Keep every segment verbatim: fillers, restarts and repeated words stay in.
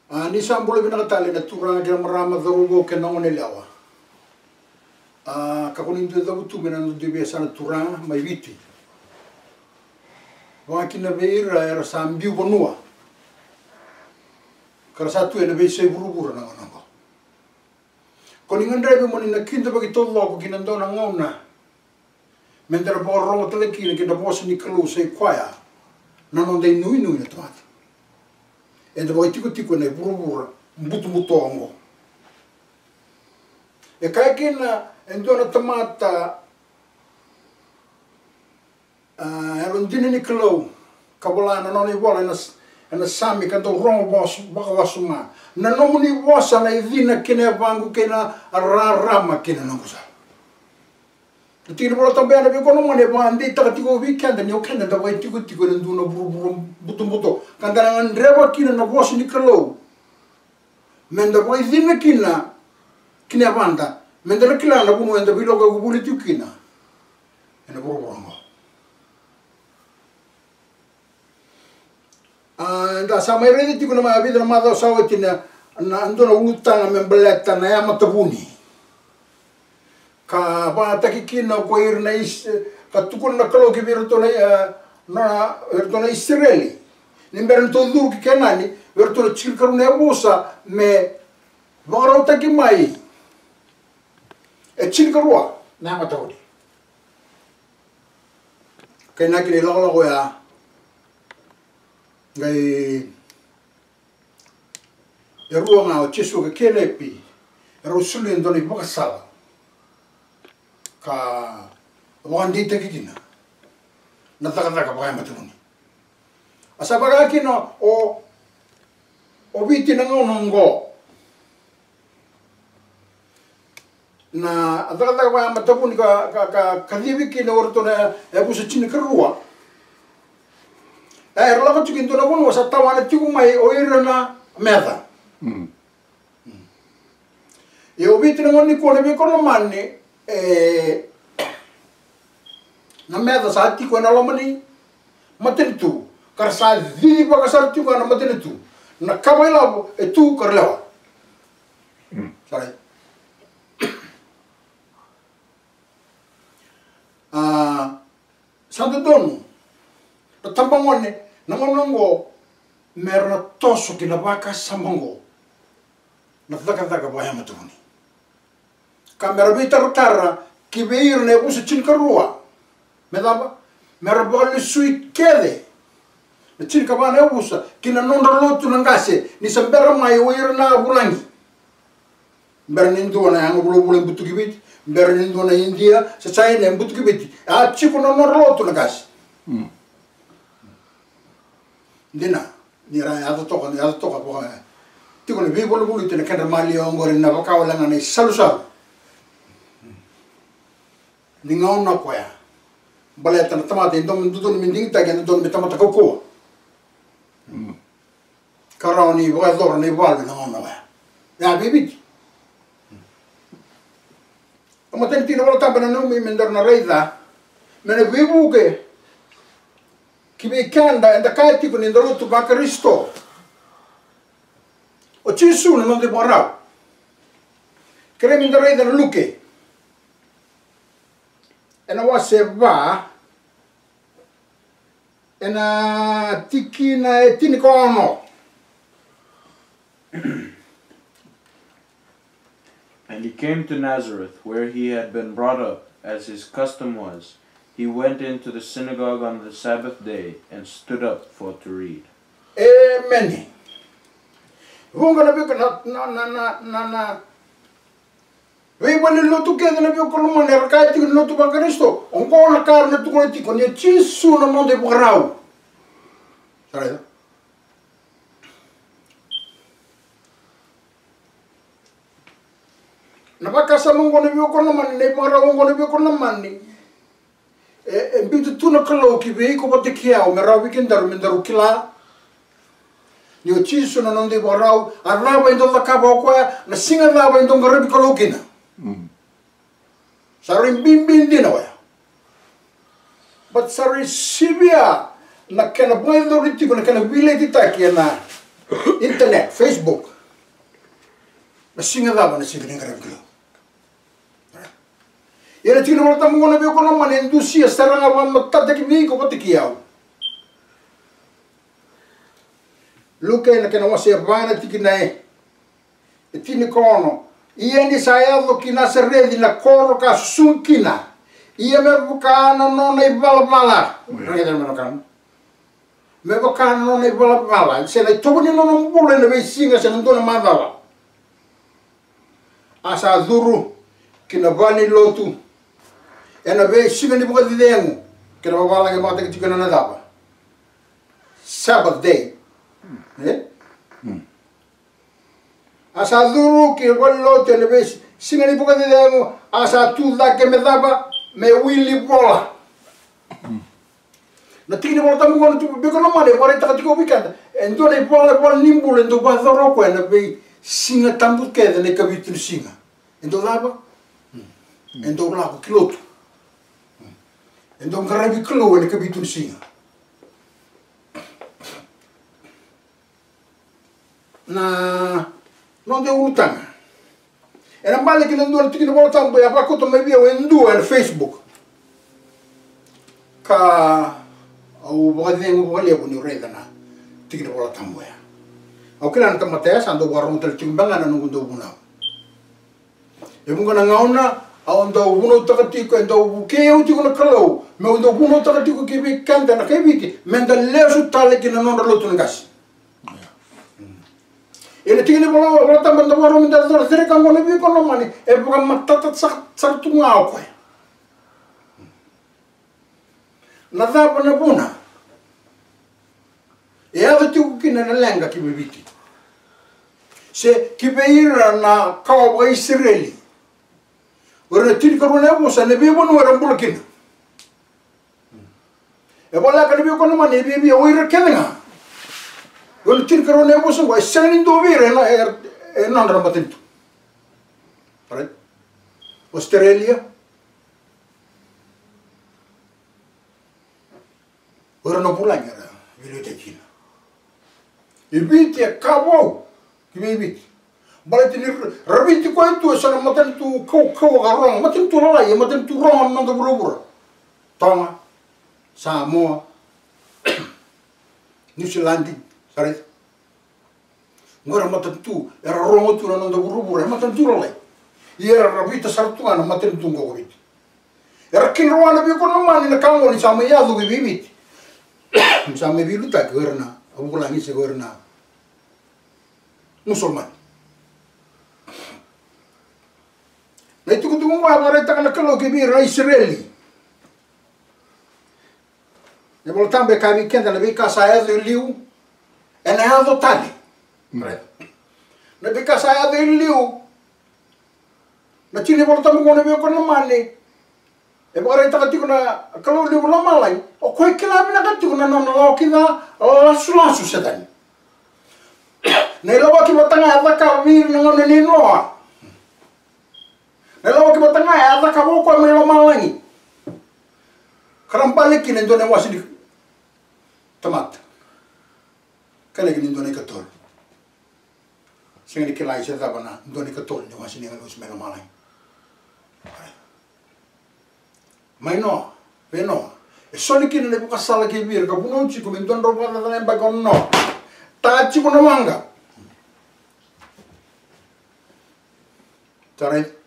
Ni sambole bina katale na turanga kina marama dharugo ke nongo ne lawa. Kakunindu dhabu tu bina no dibia sana turanga mai viti. Wakina veira era sambiu bonua. Kara satu ena vei sei burubura nango nango. Koni ngandrebe moni na kinda bagi tolo ko kina ndona ngona. Mendera borrongo tele kina kina bosa ni kalu sei kwaya. Nanon dei nui nui na tomata. Enda bagi tiku tiku na burubura mbutu mbutu ongo. E kai kina endona tomata eron dini ni kalu kabola na noni bola na na sami kanto rongo bos baka wasuma na nomuni bosa na idina kina vangu kina rarama kina nangusa tini bola tambe ana be kono mone ba andi ta tiko weekend ni okenda da vai tiko tiko nduna buru buru butu butu kandana ndreba kina na bosi ni kalo menda vai idina kina kina banda menda kila na bunu enda biloga gubuli tikina ena buru buru Nda sama iredi tiku na maa vida na maa sawa tina na andona ulutanga membeleta na ya matabuni. Ka ba takikina ko irna is ka tukun na kalo ki virto na na virto na Israeli. Nimberan to duru ki kenani virto na chilkaru na busa me varo takimai. E chilkarua na matabuni. Kena kini lago lago ya ngai e rua ngā o Jesu ka kelepi e rau suli ndoni wakasala ka wandi te kikina na takataka pakai maturuni asa pakai kina o o viti na ngau nongo na takataka pakai maturuni ka ka ka kadiviki na orto na e busa chini ka rua Eh, rola ko tukin tuna bunu sa tawana tuku mai o ira na meta. Mm. E o viti na ngoni ko na be kono manni e na meta sa ati ko na lomani matenitu. Kar sa viva ka sa tuku na matenitu. Na kabaila e tu karlewa. Mm. Sorry. Ah, santo dono. Tambangone nangonongo merna toso ki na baka samango na taka-taka baya matuni kamera bita rutara ki beir ne busa chinkarua medaba merabali sui kede na chinkaba ne busa ki na nondra lotu nangase ni sambera mai oir na bulangi bernindu na yang bulo bulo butu kibiti bernindu na India sa China butu kibiti a chiku na nondra lotu nangase mm. Dina, ni rai ada toka ni ada toka poka. Tiko ni bibolo bulu tena kena mali ongore na bakawa langa ni salu salu. Ni ngau na koya. Bale tana tamate ndom ndudon minding ta gen ndon metama ta koko. Karao ni boka dor ni balbe na ngau na koya. Ya bibit. Amaten tina bola tampa na numi mendar na reida. Mene bibu ke Kibe kanda enda kai tipo ni ndolo tu bakaristo. O Jesu na non de morao. Kremi ndore da luke. Ena wa se va. Ena tikina e tinikono. And he came to Nazareth, where he had been brought up, as his custom was. He went into the synagogue on the Sabbath day and stood up for to read. Amen. Vunga na biko na na na na na na. Vei bali lotu kede na biko luma ne rakai tiko lotu bakaristo. Onko na kar na tuko na tiko ne Jesu na monde bukarau. Sarai. Na bakasa mongo na biko na mani ne bukarau mongo na biko na mani. E bitu tuna kalau ki vei ko bote kia o mera weekend daru mendaru kila ni o Jesu na nonde borau araba indo la kaba ko na singa laba indo ngarabi kalau kina sarin bimbin dina wa but sarin sibia na kana boy do riti ko na kana vile ti taki na internet, Facebook. Masinga dava na singa ngara kilo. Ira tino mo tamu ngona be ko na man indusia saranga ba matata ki ni ko patikiao. Luke na kena wase vana tikinae. E tini kono. Ia ni saelo ki na seredi na koro ka sunkina. Ia me bukana no na ibala bala. Rega me no kan. Me bukana no na ibala bala. Se na toni no no bule na be singa se no na madala. Asa duru kina vani lotu. E na be singa ni buka didengu. Kina bala ke mata ki tikana na daba. Sabbath day. Eh? Asa duru ki wallo te ne ves singa ni buka de demo asa tu da ke me daba me willi bola na tini bola tamu kono tu be kono male pare ta tiko bikanda endo ne bola bola nimbul endo ba doro ko na be singa tambu ke de ne kabitu singa endo daba endo la ko kilotu endo ngarabi kilo ne kabitu singa na non de utang. Era male che non do tiki volta un po' a pacoto me via en due al Facebook. Ka au bode un po' le boni reda na tiki volta un po'. Au kila nta matea sando guarro tel timbanga na ngundo buna. E munga na ngauna au ndo buno takatiko ndo buke u tiko na kalo. Me ndo buno takatiko ki bi kanda na kebiki. Menda lesu tale ki na non lotu ngasi. Ele tini bola bola tambah tambah orang minta dor sere kamu lebih kono mani e bukan mata tat sak sak tu ngau koe. Nada puna puna. E ada tu kina na lenga ki bebiti. Se ki beira na kau ba Israeli. Ora tini karu na mo sa nebe mo no era bulkin. E bola ka lebih kono mani bebi o ira kedenga. Quando ti ricordo ne posso vai se ne dovere na e non rabatento. Right? Australia. Ora no pulanga era biblioteca. E viti acabou. Que me viti. Balete ni rabiti ko tu sana maten tu ko ko garong maten tu la ya maten tu ron no do burubura. Tonga. Samoa. New Zealand. Saret. Ngora matantu era rongo tu na ndo burubura matantu lai. Era rabita sartua na matantu ngo bit. Era kinro na bi kono mani na kango ni sama ya du bibit. Sama bi luta gerna, abu la ni se gerna. Musulman. Na itu kutu ngo abare ta kana kalo ke bi ra Israeli. Ne bol tambe ka bi kenda na bi ka sa ya de liu. E ne ado tali. Na bika saya de liu. Na tini volta mo ngone ko na mani. E bora ta katiko na kalau liu la malai. O koe kila bina katiko na na lo kina la sulasu setan. Ne lo ki batanga ata ka vir na ngone ni noa. Ne lo ki batanga ata ka bo ko me lo malai. Karampale ki ne ndone wasi di tomat. Kale que nindo ne katol. Singa que lá isso dava na nindo ne katol, não assim nem os melo malai. Mas não, vê não. É só que não é por causa que vir, que por não chico, nindo não roubada da lembra com não. Tá chico na manga. Tá aí.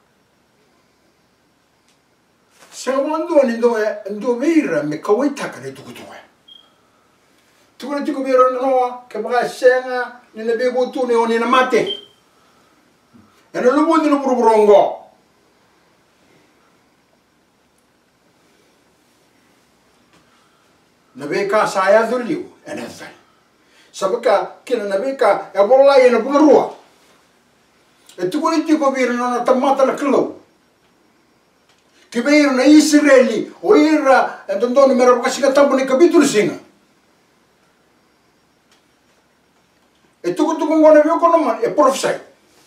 Se eu mando nindo é nindo vir, me kawai taka ne tuku tuku. Tu não te comeram não, que para cena nem na bebo tu nem oni na mate. É no lugar de no burburongo. Na beca saia do liu, é nessa. Sabe que que na beca é bola e na rua. É tu não te comeram não na mata na clo. Que veio na Israeli, ou ira, então não me era para chegar tampo nem capítulo singa. E tuku tuku ngone vio kono man e prophesy.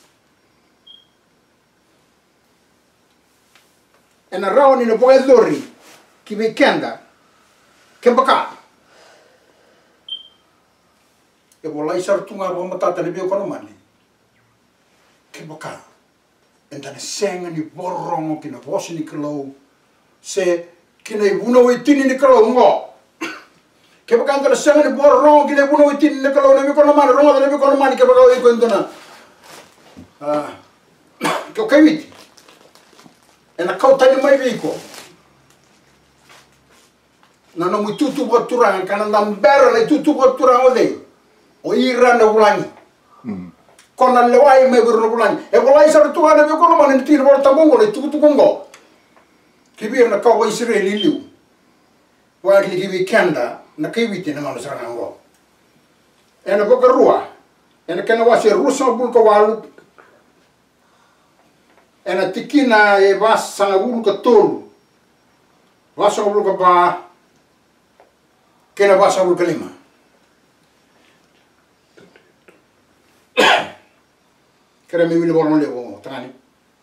E na rao ni no poe dori ki me kenda ke baka. E wala isar tunga ro matata ni bio kono mani ke boka enda ne senga ni borongo kina vosi ni kalo se kina ibuna witini ni kalo ngo ke boka enda senga ni borongo kina ibuna witini ni kalo ni kono mani rongo ni kono mani ke boka iko ndona ah ke kawiti ena kau tani mai viko nana mu tutu boturang kana nambera na tutu boturang ode o ira na ulangi kona lewai me buru ulangi e bolai sa tu ana be kono man tiro bor tambongo le tutu kongo kibir na kawa Israeli liu wa ki kibi kanda na kibiti na mano sarana ngo ena boka rua ena kana wase rusa bul ko walu ena tikina e vas sanga bul ko tolu wasa bul ko ba kena wasa bul kalima kera me wili bono lewo tani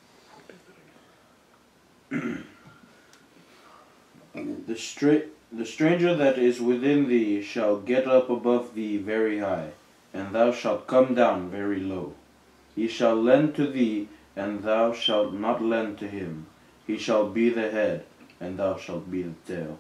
the stra the stranger that is within thee shall get up above thee very high, and thou shalt come down very low. He shall lend to thee, and thou shalt not lend to him. He shall be the head, and thou shalt be the tail.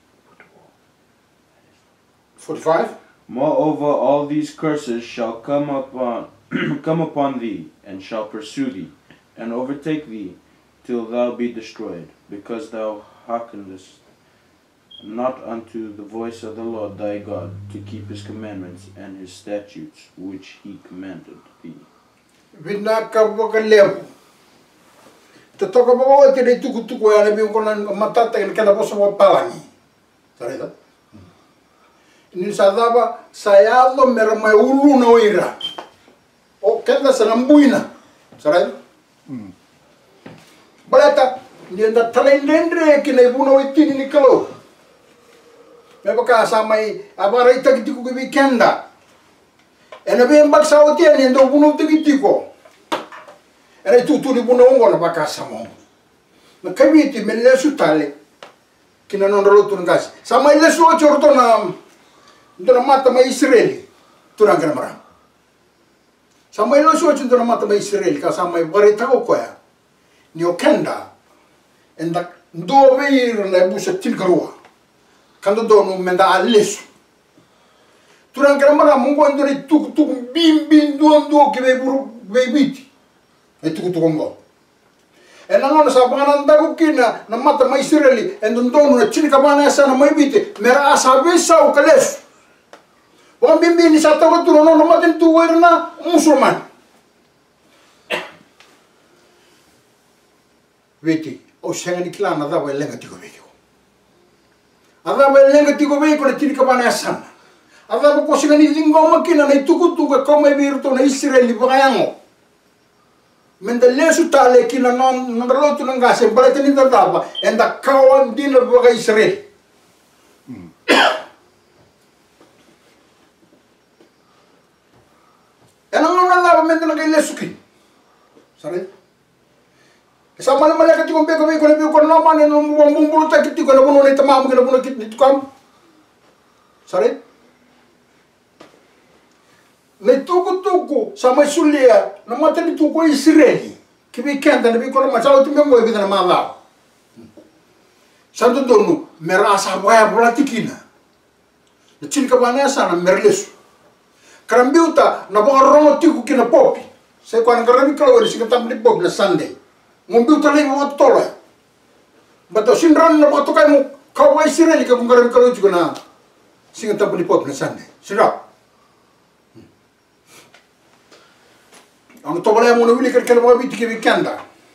forty-five. Moreover, all these curses shall come upon come upon thee, and shall pursue thee, and overtake thee, till thou be destroyed, because thou hearkenest not unto the voice of the Lord thy God, to keep his commandments and his statutes, which he commanded thee. Vinaka wakalevu. Tatoka bawa tene tuku tuku ya nabi ukona matata yang kena bosa wa palangi. Sarita. Ini sadaba sayalo meramai ulu na oira. O kenda sanambuina. Sarita. Balata ni anda talendendre kina ibuna witini ni kalau. Mebaka samai abara ita kitiku kibi kenda. Ena bembak sautia ni ndo bunu tikitiko. Ena tutu ni bunu ongo na baka samo. Na kabiti mele sutale. Kina nondolo tungas. Sama ile suo chorto na ndona mata ma Israeli. Turang kana mara. Sama ile suo chorto na mata ma Israeli ka sama barita ko koya. Ni okenda. Enda ndo veir na busa tilgarua. Kando dono menda alesu. Turang kana mara mungo ndori tuk tuk bim bim duan duo ke be buru be biti. E tuk tuk ngo. E nangono sa bana ndaku kina na mata ma Israeli endo dono na chini kabana asa na mai biti mera asa visa o kalesu. Wan bim bim ni sa toko tu no no maten tu werna musulman. Veti, o senga ni klana da wa lenga tiko veki. Ada wa lenga tiko veki na chini kabana asa. Ada ko singa ni dingo makina na tuku tuku ko mai virto na Israeli bayango. Menda lesu tale kina non non rotu nanga se balete ni daba enda kawan dina baga Israel. Ena non nanga menda nanga lesu ki. Sare. Esa mala mala ka tikombe ko ko lebi ko no mane no mbumbu ta kiti ko no no ni tamamu ko no kiti kam. Sare. Le tuku tuku sama sulia na mata ni tuku Israeli kibi kenda na biko na masao timbe mo ibida na mala santo donu merasa waya bulatikina na chini kabana sana merlesu karambiuta na boka rongo tiku kina popi se kwa ngarami kalori sika tamli popi na Sunday ngombiuta le mo tola bato sinran na bato kai mo kawa Israeli ka ngarami kalori tiku na sika tamli popi na Sunday sira Ano to wala mo na wili kal mo biti ki kanda.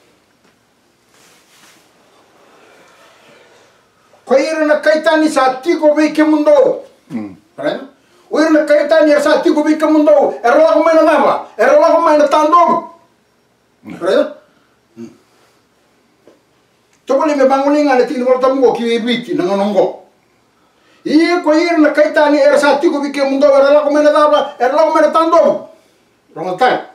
Ko ira na kaitani sa tiko be ke mundo. Mm. Right? O ira na kaitani sa tiko be ke mundo. Era la ko mena nava. Era la ko mena tando. Right? Mm. To wala me bangulinga na tino volta mo ki biti na ngongo. I ko ira na kaitani era sa tiko be ke mundo. Era la ko mena nava. Era la ko mena tando. Wrong time.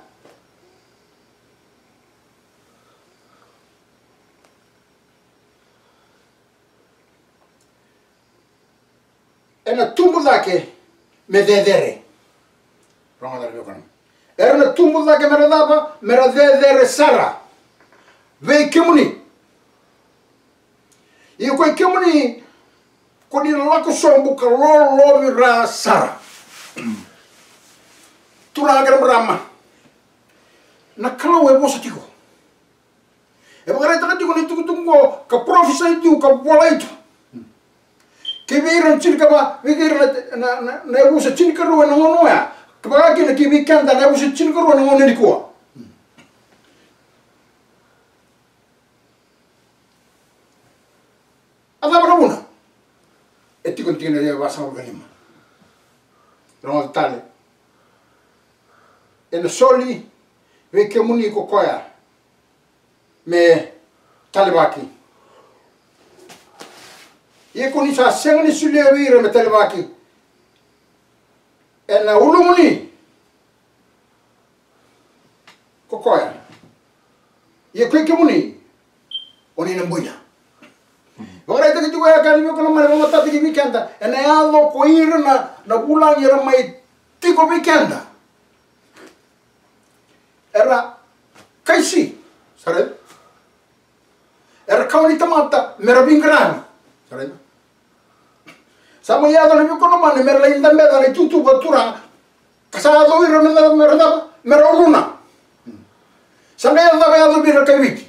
Ena tumbu dake me dedere ronga da yokan era na tumbo da ke mera daba mera de de sara ve kemuni i ko kemuni ko ni la ko sombu ka lo lo ra sara tura gram rama na kala we bosa tiko e bagara ta tiko ni tuku tungo ka professor itu ka bola itu ke viran cirka ba viran na na na bosa cirka ro na ngono ya ke baga ke ki weekend na bosa cirka ro na ngono ni ko ada brabuna e tiko tine ya basa organima ro tale e na soli ve ke muni ko koya me talibaki e ko ni sa sengani sulle wira me talibaki e na ulumuni ko koya e ko ke muni oni na mbuya ora ite ke tu ya kan ko mare mo tati ki weekenda e na alo ko ira na na bulan ira mai tiko weekenda era kaisi sare era kawani tamata mera bingrana sare sama ya dole ko no mane mera inda mera le tutu batura kasada do ira mera mera mera runa sama ya da ya do bira kawiti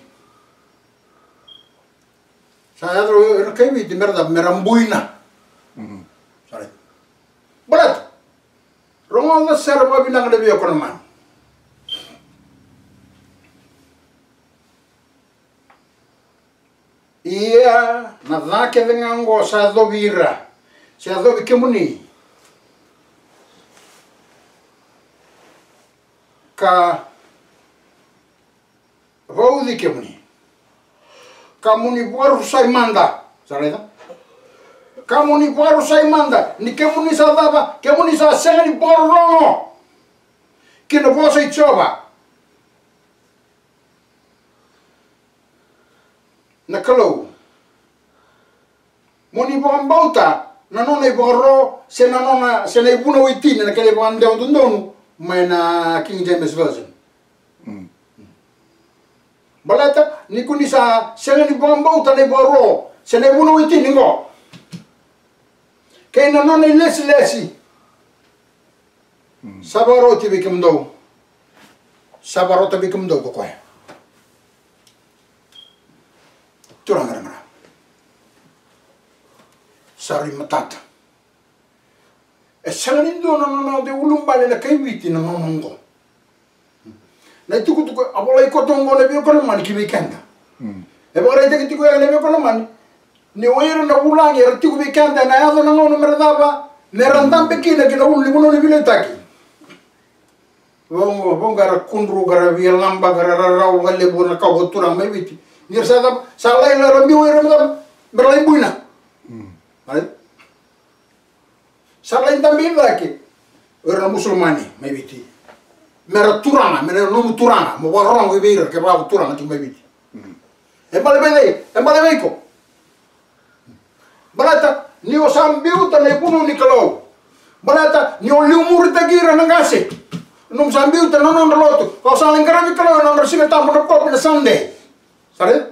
saya do ira kawiti mera mera mbuina sare barat rongo da serba binang de ko no man ia na dake vengango sa do vira sa do ke muni ka vou di ke muni ka muni boru sai manda sareda ka muni boru sai manda ni ke muni sa dava ke muni sa sengani boru rongo ke no posso i chova na kalau moni bom bauta na non e borro se na non se ne buno witine na kele bom deu dondonu mai na King James version mm. balata ni kuni sa se ne bom bauta ne borro se ne buno witine ngo ke na non e lesi lesi mm. sabaro ti bikum do sabaro ti bikum do ko ko turang ramara sari matata e salani do no no de ulumbale na kaywiti na nongo na tuku tuku abola ko tongo le bi ko no man ki weekend e bora ite ki tuku le bi ko no man ni oiro na ulangi er tuku weekend na ya no no merdaba merandam pekina ki no uli buno le biletaki bongo bongara kundru gara vi lamba gara raw galle bona ka go turang mai witi nir sadam salai la rambi oiro na berlai buina Right? Salai também lagi, orang Muslimani, mai biti. Mera turana, mera nomu turana, mo warong ibir ke bravo turana tu mai biti. E bale bene, e bale veiko. Balata ni o sambiu ta ne puno ni kalau. Balata ni o lumur ta gira nangase. Num sambiu ta non loto. Kau saling karabi kalau non resiga tamu na pop na Sunday. Sare?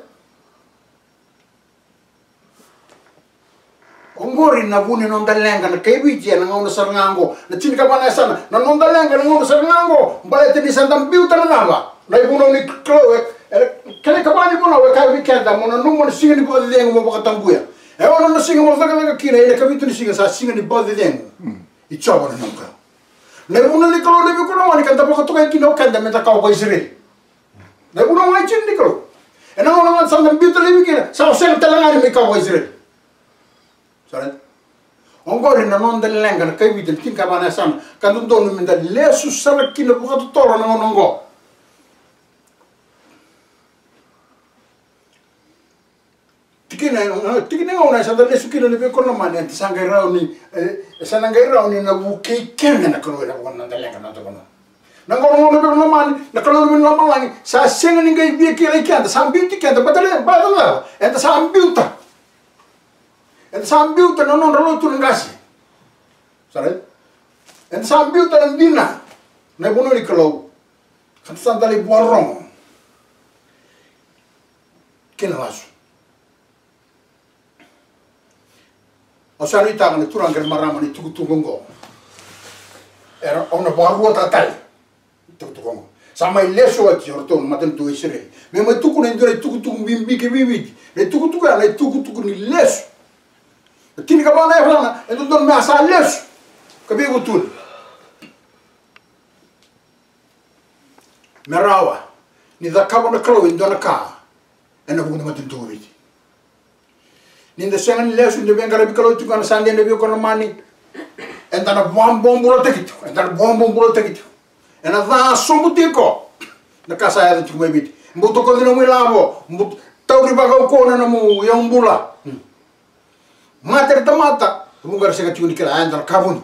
Ongori na buni non dalenga na kebiji na ngona sarngango na chinika bana sana na non dalenga na ngona sarngango balete ni sandam biuta na namba na ibuno ni kloe kale kabani buno we kai weekenda mona numo ni singa ni bode dengo mo bakatambuya e ona na singa mo daga daga kina ile kabitu ni singa sa singa ni bode dengo i chobo na nonka na ibuno ni klo le biko no ni kanta baka toka kina o kanda meta ka o Israel na ibuno mai chin ni klo e na ona na sandam biuta le bikina sa o sen talanga ni ka o Israel Sorry. Ongori na non del lenga na kai vitel kin ka bana san kan do no minda lesu sala kin bu to toro na nongo tikina tikina ona sa da lesu kin le be kono mane anti sanga rauni e sananga rauni na bu ke ken na kono na wona del lenga na to kono na ngono no be no mane na kono be no malangi sa senga ni ngai bi ke le kanda sam bi ti kanda batale batala enta sam biuta en sambiu ta non rolo tu ngasi sare en sambiu ta ndina na bono ni kalau khasan dali borong kena lasu osari tangan turang ker marama ni tuku tukungo era ona baru tatal tuku tukungo sama ileso ati orton maten tu isere me me tuku na ndore tuku tuku bimbi ke bibi le tuku tuku na tuku tuku ni leso tini ka bana eflana endo don me asa leso ka be gutul merawa ni da kabo na klo indona ka ena bugu maten tu bibi ninda sengan lesu de bengara bi kalo tukana sande de bi kono mani entana bom bom bulo tekito entana bom bom bulo tekito ena va somutiko na kasa ya tu mebit mbuto ko dino milabo mbut tawri baga ko na mu yang bula mater tamata bungar senga tuni kala entana kabuni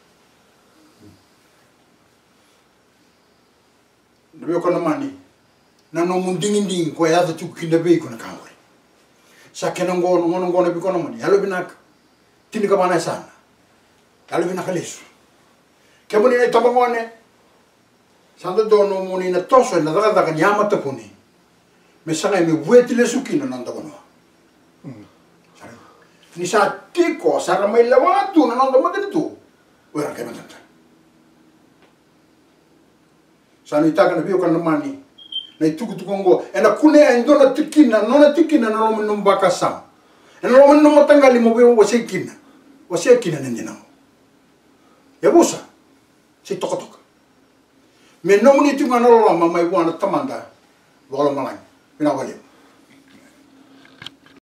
de bi kono mani na no mundingi nding ko ya tu kinda be ko na kawri sakena ngono ngono ngono bi kono mani halo binak tini ka bana sana halo binak lesu kemuni ne tabangone sando dono muni na toso na daga daga nyama ta puni me sanga me vueti lesu kino nanda kono ni sa tiko sara mai lawatu na nanda maten tu ora ke matanta sani taka na bio kono mani na tuku tukongo ena kune indona tikina nona tikina na lomo numbaka sam ena lomo numo tangali mo beo wasekina wasekina nendina ya busa si toka toka me nomu ni tunga na lomo mai wana tamanda wala malai ina wale